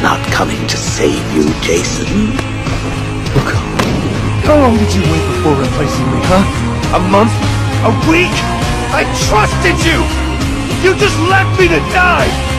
not coming to save you, Jason. Look, how long did you wait before replacing me, huh? A month? A week? I trusted you! You just left me to die!